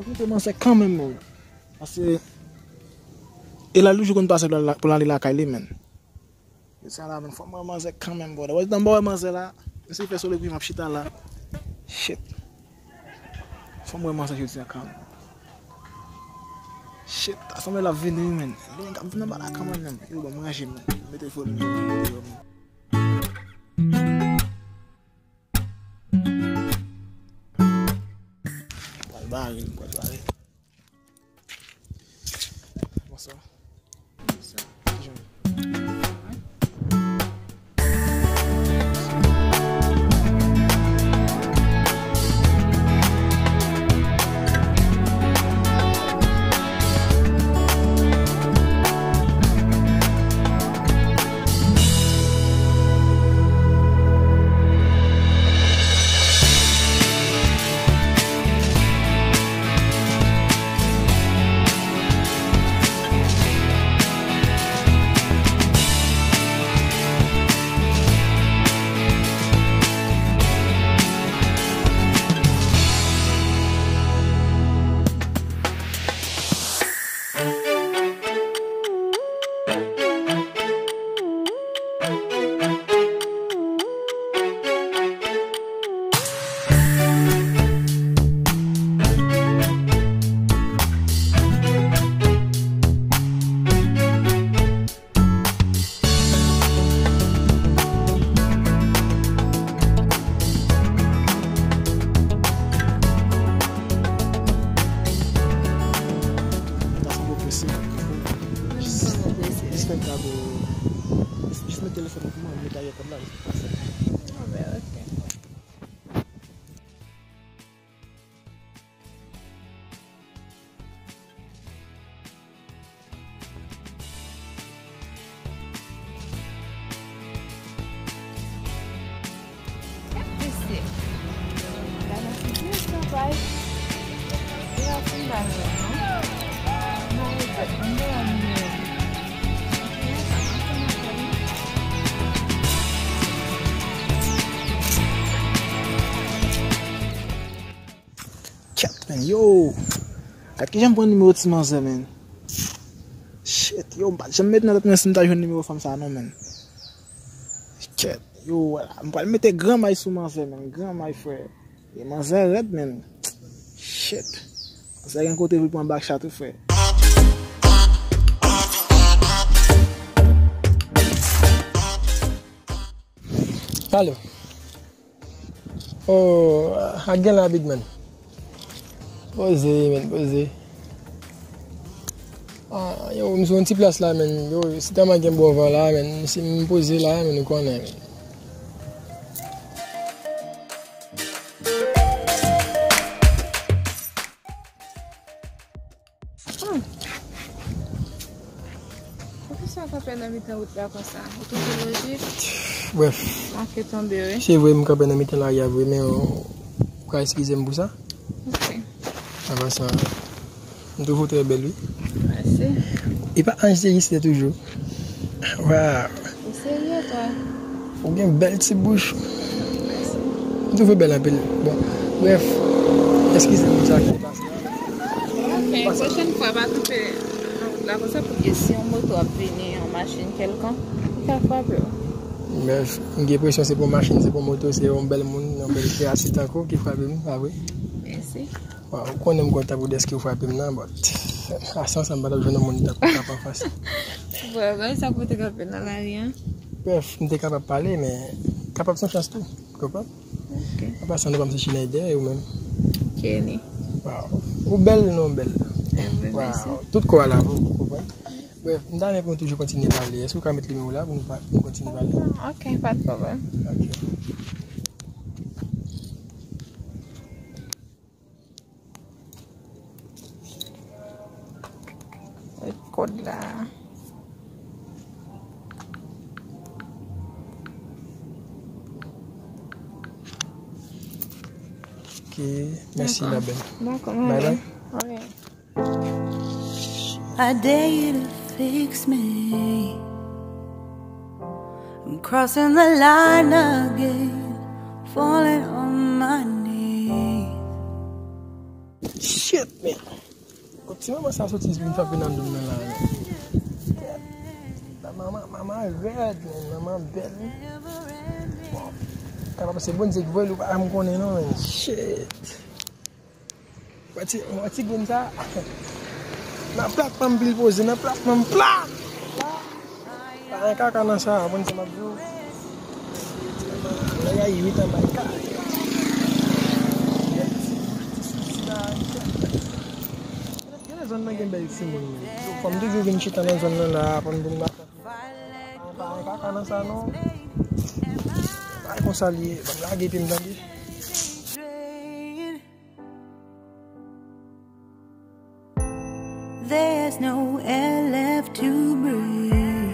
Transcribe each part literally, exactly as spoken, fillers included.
Je pense quand même. Parce que. Et là, le jour qu'on passe pour aller la caille, man. C'est là, il faut manger quand même. Bon, dans le bon manger là. Si fait sur le prix, ma chita là. Shit. Faut moi manger je dis quand même. Shit, ça me la venue, man. Je ne vais pas la quand même. Je vais manger, man. Mettez faut le. Baril, quoi, baril. Bonsoir. Bonsoir. Juste le téléphone pour moi, mais d'ailleurs comme là, c'est pas ça. Ah ben ok. Esse. Dá na seguinte, vai. E assim vai, não? Mas, não, não. Man, yo, kat ki j'aime prendre numéro de Simanze, man. Shit, yo, j'aime mettre dans notre message un numéro comme ça, non, man. Shit, yo, je vais mettre grand maille sur Manze, man, grand maille, frère. Et Manze red, man. Shit. C'est un côté pour un back shot, frère. Allô. Oh, again la big man. Posez, man, posez. Ah, yo, je suis un petit place là, man. Yo, si tu as un bon vent là, man, si je me pose là, man, je connais, man. Pourquoi ça t'a fait dans mi-temps route là comme ça? Autopologie? Bref. Marqué tombé, oui. C'est vrai, je suis dans mi-temps là, il y a vrai, mais vous pouvez excuser pour ça? Ok. Avant ça, je trouve très belle, oui. Merci. Et pas Angélique ici toujours. Waouh. C'est sérieux, toi? Vous avez une belle petite bouche. Merci. Je trouve belle un peu. Bon, bref. Excusez-moi pour ça. Ok, prochaine fois, va te faire la comme ça pour que si on moto a venir en machine quelqu'un, il va frapper. Bref, j'ai l'impression que c'est pour machine, c'est pour moto, c'est un bel monde, un bel créatif encore qui frappe, ah oui. Merci. Wow, on aime quand vous dites que vous frappez maintenant, mais à ça, ça me bat le monde qui pas facile. Ouais, ça peut être capable dans la rien. Bref, je suis capable de parler, mais capable sans chance tout. Tu comprends? Ok. Après, ça ne va pas me Schneider ou même. Kenny. Wow. Ou belle ou non belle? Wow. Tout quoi là, vous comprenez? Bref, nous allons toujours continuer à parler. Est-ce que vous pouvez mettre le numéro là pour nous continuer à parler? Ok, pas de problème. Ok. Le code là. Ok, merci la belle. D'accord, bye bye. Oui. I dare you to fix me. I'm crossing the line again, falling on my knees. Shit, men. Si maman sa sorti vin frappe nan dom nan la. Maman, maman red, maman belle. Kaya pa se bon se gvol ou pa am konen non men. Shit. Wati, wati gen sa. Na plak pam bil pose, na plak pam plak. Pa kaka nan sa, bon se mabjou. La ya yi witan bay ka. Zon nan gen bel si moun men. Fom toujou vin chita nan zon nan la, pon bon baka. Ay kaka nan sa non. Ay kon sa liye, pon lage pi mdagi. There's no air left to breathe.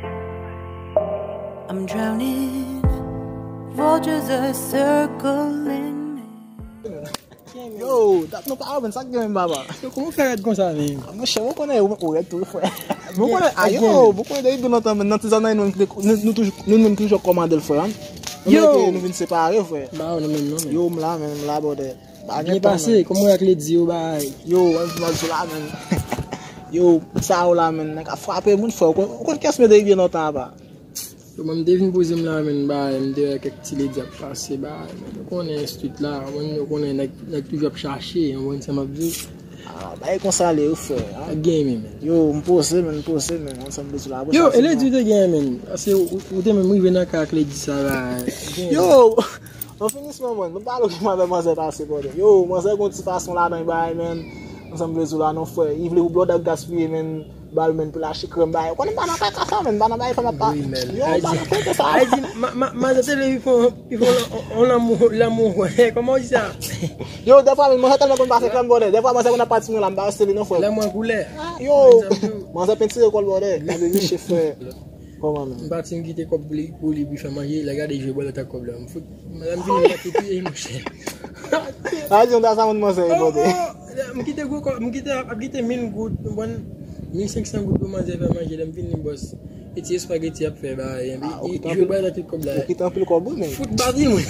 I'm drowning. Vultures are circling me. Yo, dat nou pa aven sak gen baba. Yo, koman fè red kon sa men? Mwen che, mwen konen ou red tou fwe. Mwen konen, ayo, mwen konen de yi do nan tan men, nan tizan nan nou men toujou komande l fwe an. Yo! Nou vin separe fwe. Ba ou nan men non men. Yo, mla men, mla bode. Nye pase, koman yak le di yo ba? Yo, an fman sou la men. Yo, sa ou la men, nek a frape moun fwe. Ou kon kes me de yi gen nan tan ba? Yo, mwen devin pose m la men ba, m de kek ti le di ap pase ba. Yo konen street la, yo konen nek toujou ap chache, yon se mabdi. Ah, ba yi konsale ou fwe. A gen men men. Yo, m pose men, m pose men, an sam de sou la. Yo, ele di te gen men, ase ou te men mou ven ak ak le di sa ba. Yo, on finis men mwen, mwen palo ki mwen ve mwen se pase bode. Yo, mwen se kon ti fason la dan yi bay men, an sam de sou la non fwe. Yi vle ou blod ak gaspye men. Bal men pou la chikrem baye. Konen banan kay kasa men, banan baye fama pa. Yo, banan kay kasa. Ay di, ma zate le yi fon, yi fon l'amou, koman di sa? Yo, defwa men, mwen se telman kon pase krem bode. Defwa mwen se kon apati mwen la mba steli non fwe. L'amou koule. Yo, mwen se penti rekol bode. Kade yi chefe. Koman men. Mbati mkite kop pou li bif a manje, la gade yi jwe bol ata kop la. Mfout, mwen vini mati pi yi mouche. Ay di yon da sa mwen mwen se yi bode. Mkite go, mkite apkite min gout, mwen mille cinq cents gout pou manje fè manje, dem vin ni boss. Eti spaghetti ap fè ba, yi jwe bol ata kop la. Ou kitan pil kobo men. Fout badi mwen.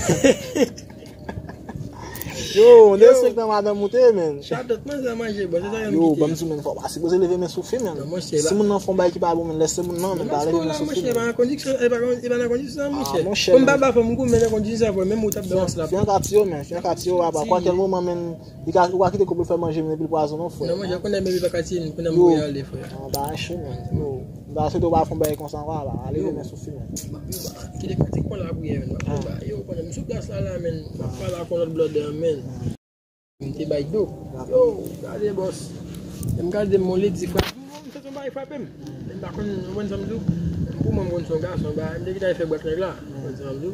Yo, on de sek nan madame moute men. Chatot man se manje, boss. Yo, bam sou men fò basi boze leve men soufi men. Si moun nan fon bay ki pa bon men, lese moun nan men, ta leve men soufi men. E ba nan kondisyon monshe. Ah, monshe, Kon baba fò mou men nan kondisyon fò, men mou tap devans la. Fiyan katiyo men, fiyan katiyo waba. Kwa kel mouman men, yi ka kite koupil fè manje men, bil poazon non fò. Non manje, kon den bebi bakati, kon den mou yal de fò. Ba an chou men, yo. Da se do ba fon bay konsan wala, aleve men soufi men. Ki de katik kon la bouye men, yo kon den msou gas la la men, pala kon lot blood men. Mte bay do. Yo, gade boss. Dem gade mon led zi frap. Mwen se ton bay frapem. Dem bakon mwen samdou. Mpou mwen mwen son gas, mwen de ki ta fe bwak neg la. Mwen samdou.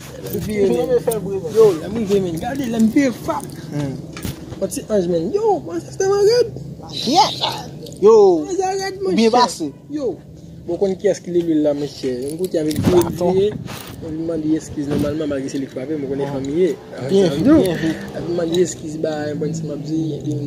Yo, la mwen ve men. Gade, la mwen frap. Mwen si anj men. Yo, mwen se steman red. Yo, Mwen se red mwen biye basi. Yo. Bon kon ki eski li lul la mwen chè. Mwen kouti avik biye. Mwen mwen di eskiz normalman malge se li frape, mwen konen famiye. Bien vu, bien vu. Mwen mwen di eskiz ba, mwen si mabzi,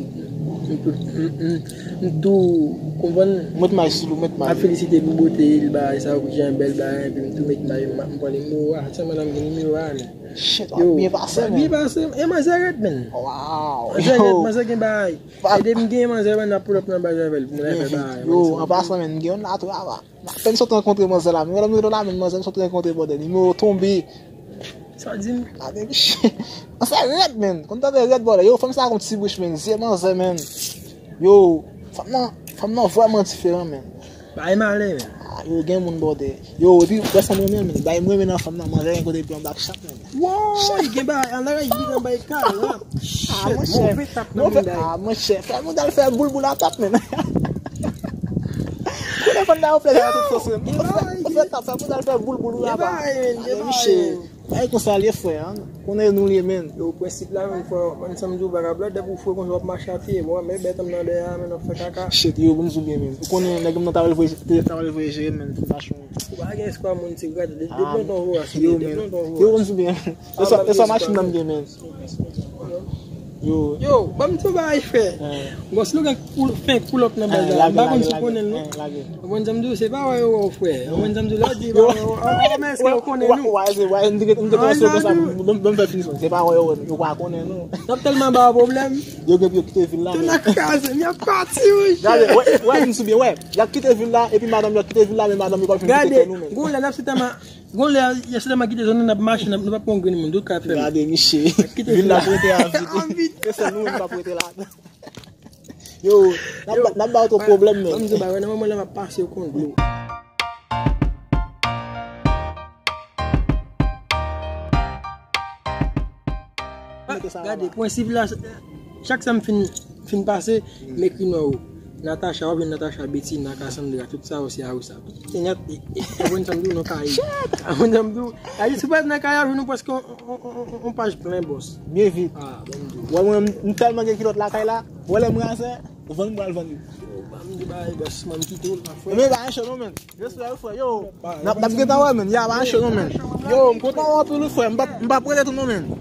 mwen tou konvan Mwen may silou, mwen may. a felisite pou bote il ba, sa wakou jen bel ba, mwen tou met may, mwen pwale mou, a chan madame geni mi wane. Shit, biye basi men. Biye basi, e man zaret men. Wow, Man zaret, yo. man zaret gen bay. E de mwen gen man zaret na pull up nan bay zaret, mwen efe bay. Yo, an basi men, gen yon la tou ava. Na pen sot renkontre mwen zela, mwen mwen do la men mwen zel sot renkontre bode. Ni mwen tombe. Sa di m. A de shit. An se red men, kon ta de red bode. Yo, fam sa kon ti bouch men, zi man ze men. Yo, fam nan, fam nan vwaman diferent men. Bay male men. Yo, gen moun bode. Yo, epi, wesan mwen men, bay mwen men an fam nan, man zel renkontre pi an bak chak men. Wow, gen bay, an la rej di gen bay kal, la. Ah, mwen chè, Mwen fe tap nan mwen day. ah, mwen chè, fè mwen dal fè boul boul an tap men. Kounen fè nan ou fè jan tout sos men. Mwen fè tap, fè mwen dal fè boul boul an tap. Mwen chè, bay kon sa liye fè, kounen nou liye men. Yo, prinsip la men fò, mwen samdou baga blot, dep ou fò kon jwap ma chati, mwen mè betam nan de ya men of fè kaka. Shit, yo, mwen zoubyen men. Kounen negem nan tavel voyeje men, fè fasyon. Ou ba gen skwa moun ti gade, de blon ton vò as, Yo de men, blon ton yo vò. mwen zoubyen. E sa machin nan gen men. Yo. Yo, ba mtou ba ay fè. Bon, si nou gen fin pull up nan bazar, ba kon si konen nou. Mwen jamdou se ba wè yo fè. Mwen jamdou la di ba wè yo. A men se yo konen nou. Wè se wè ndike ndike so ko sa bon fè finisyon. Se ba wè yo yo kwa konen nou. Nap telman ba problem. Yo gen yo kite ville là. Tu na kaze, mi a parti oui. Gade, wè wè nous bien ouais. Ya kite ville là et puis madame yo kite ville là mais madame yo pas fin kite nous men. Gade, gon la nap sitama gon la ya sitama kite zone na marche na pas pon gwen moun do ka fè. Gade Michel. Ville là prêté à vite. C'est nous pas prêter là. Yo, n'a pas autre problème mais. On dit ba wè nan moment là va passer au compte l'eau. Regardez, point civil là, chaque fois que fin fin passer, m'écrit nous Natacha, ou bien Natacha Betty, Nakasandra, tout ça aussi à ça. C'est net, et on s'en dit, on caille. On s'en dit, allez, c'est pas de caille, nous parce qu'on on page plein, boss. Bien vite. Ah, bon, ouais, moi, tellement que kilote la caille là, ouais, moi, c'est, vendre moi, le vendre. Mais bah, un chenon, man. Je suis là, yo. N'a pas de temps, man. Y'a un chenon, man. Yo, m'content, on peut le faire. M'pas prêter tout le monde, man.